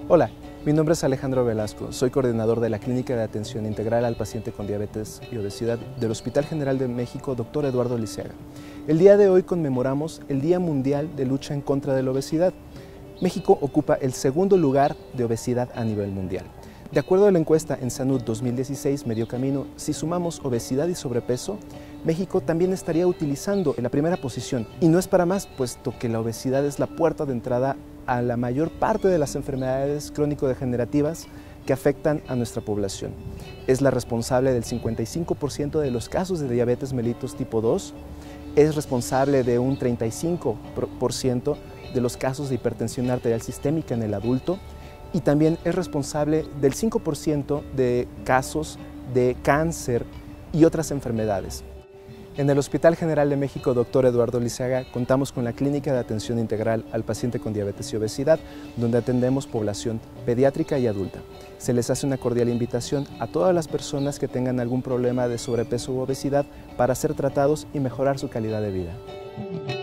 Hola, mi nombre es Alejandro Velasco, soy coordinador de la Clínica de Atención Integral al Paciente con Diabetes y Obesidad del Hospital General de México, Dr. Eduardo Liceaga. El día de hoy conmemoramos el Día Mundial de Lucha en contra de la Obesidad. México ocupa el segundo lugar de obesidad a nivel mundial. De acuerdo a la encuesta en Sanud 2016 Medio Camino, si sumamos obesidad y sobrepeso, México también estaría utilizando la primera posición. Y no es para más, puesto que la obesidad es la puerta de entrada a la mayor parte de las enfermedades crónico-degenerativas que afectan a nuestra población. Es la responsable del 55% de los casos de diabetes mellitus tipo 2, es responsable de un 35% de los casos de hipertensión arterial sistémica en el adulto y también es responsable del 5% de casos de cáncer y otras enfermedades. En el Hospital General de México, Dr. Eduardo Liceaga, contamos con la Clínica de Atención Integral al Paciente con Diabetes y Obesidad, donde atendemos población pediátrica y adulta. Se les hace una cordial invitación a todas las personas que tengan algún problema de sobrepeso u obesidad para ser tratados y mejorar su calidad de vida.